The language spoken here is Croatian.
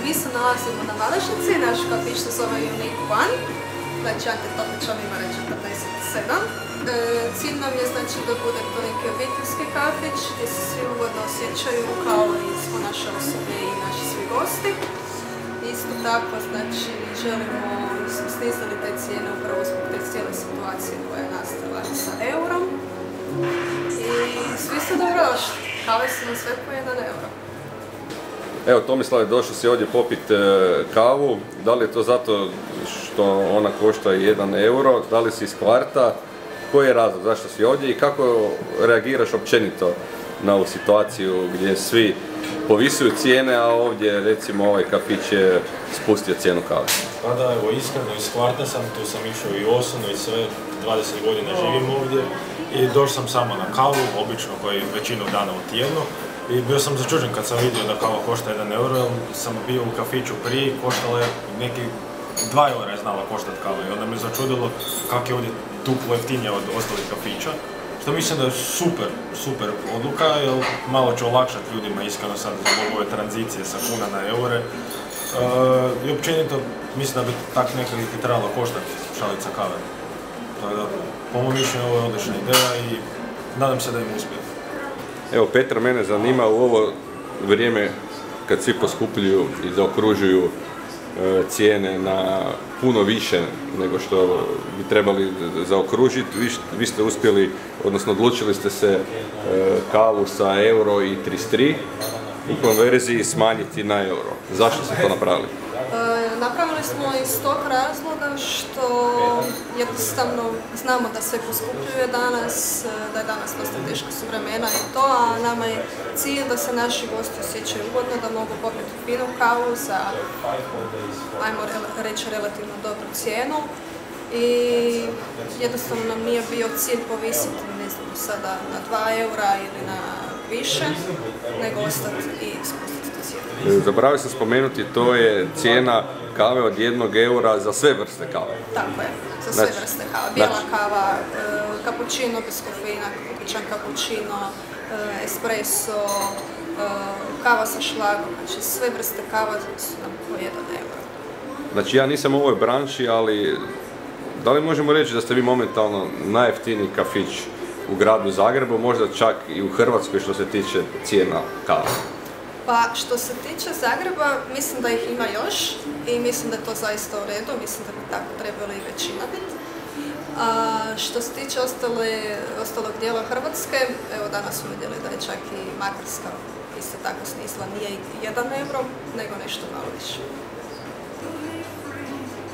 Mi se nalazimo na Malešnici, naš kafić se zove Unique One, znači Ante Topličan ima reći 47. Cilj nam je znači da bude to neki obiteljski kafić gdje se svi ugodno osjećaju kao i smo naše osobe i naši svi gosti. Isto tako, znači, želimo, smo snizali te cijene upravo zbog te cijele situacije koja je nastala sa eurom. I svi ste dobrodošli, kave su nam sve po 1 euro. Evo, Tomislave, došao si ovdje popiti kavu. Da li je to zato što ona košta 1 euro? Da li si iz kvarta? Koji je razlog? Zašto si ovdje i kako reagiraš općenito na ovu situaciju gdje svi povisuju cijene, a ovdje recimo ovaj kafić je spustio cijenu kave? Pa da, evo, iskreno iz kvarta sam, tu sam išao i osobno i sve, 20 godina živim ovdje i došao sam samo na kavu, obično koji većinu dana u tjednu. I bio sam začuđen kad sam vidio da kava košta 1 euro, sam bio u kafiću prije, koštala je neki 2 eura je znala koštati kava i onda me začudilo kako je ovdje duplo jeftinije od ostalih kafića. Što mislim da je super odluka, jer malo će olakšati ljudima iskreno sad zbog ove tranzicije sa kuna na eure. I općenito mislim da bi tak nekako i trebalo koštati šalica kave. Tako da, po mojom mišljenju ovo je odlična ideja i nadam se da im uspije. Evo, Petra, mene zanima u ovo vrijeme kad svi poskupljuju i zaokružuju cijene na puno više nego što bi trebali zaokružiti. Vi ste uspjeli, odnosno odlučili ste se kavu sa euro i 33 u konverziji smanjiti na euro. Zašto ste to napravili? Napravili smo iz tog razloga što jednostavno znamo da sve poskupljuje danas, da je danas dosta teška su vremena i to, a nama je cilj da se naši gosti osjećaju ugodno, da mogu popiti finu kavu za, ajmo reći, relativno dobru cijenu. I jednostavno nam nije bio cilj povisiti, ne znam, sada na 2 eura ili na više, nego ostati i spustiti tu cijenu. Zaboravio sam spomenuti, to je cijena kave od 1 eura za sve vrste kave. Tako je, za sve vrste kave. Bijela kava, cappuccino bez kofeina, običan cappuccino, espresso, kava sa šlagom, znači sve vrste kava su nam po 1 euro. Znači ja nisam u ovoj branši, ali da li možemo reći da ste vi momentalno najjeftiniji kafić u gradu Zagrebu, možda čak i u Hrvatskoj što se tiče cijena kave? Pa što se tiče Zagreba, mislim da ih ima još i mislim da je to zaista u redu, mislim da bi tako trebali i većina biti. Što se tiče ostalog dijela Hrvatske, evo danas smo vidjeli da je čak i Makarska isto tako snizila, nije 1 euro, nego nešto malo više.